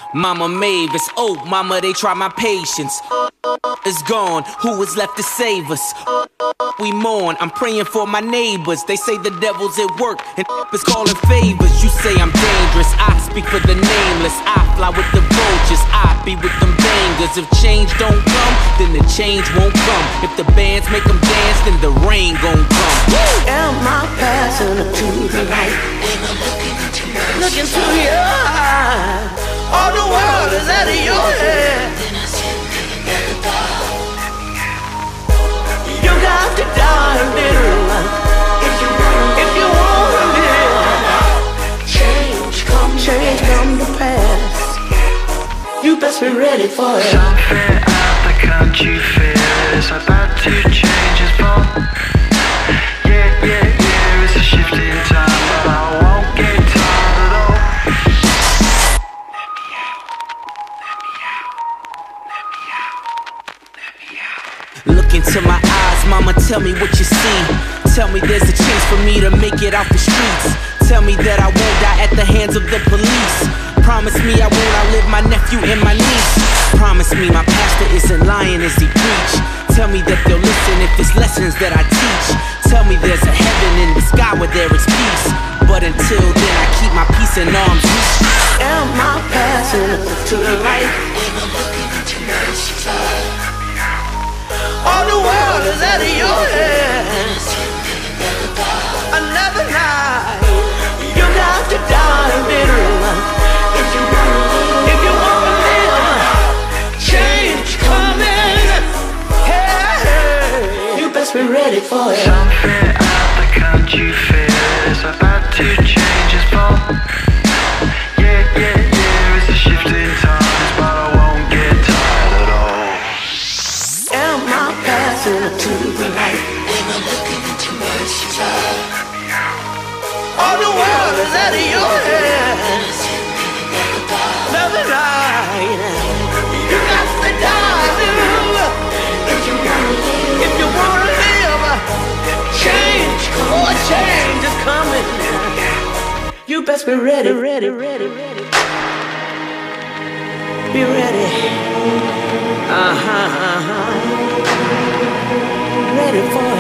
Mama Mavis, oh mama, they try my patience. Is gone, who is left to save us? We mourn, I'm praying for my neighbors. They say the devil's at work and is calling favors. You say I'm dangerous, I speak for the nameless. I fly with the vultures, I be with them bangers. If change don't come, then the change won't come. If the bands make them dance, then the rain gon' come. Am I passing to the light? Look into your eyes. All the world is out of your head. You got to die bitter if you wanna live. Change come to pass. You best be ready for it. Something out the country feels about to change its form. Yeah, it's a shift in time, but I won't get tired at all. Look into my eyes, mama, tell me what you see. Tell me there's a chance for me to make it out the streets. Tell me that I won't die at the hands of the police. Promise me I won't outlive my nephew and my niece. Promise me my pastor isn't lying as he preach. Tell me that they'll listen if it's lessons that I teach. Tell me there's a heaven in the sky where there is peace. But until then I keep my peace in arm's reach. Am I passing to the light? All the world is out of your head. Another night, you got to die bitter. If you wanna live, change coming. Hey, you best be ready for it. Something out the country feels about to change its form. Yeah, it's a shift in times, but I won't get tired at all. Am I passing to the light? All the world is out of your head. Another night, you got to die, dude. If you wanna live, change is coming. You best be ready. Be ready. Ready for it.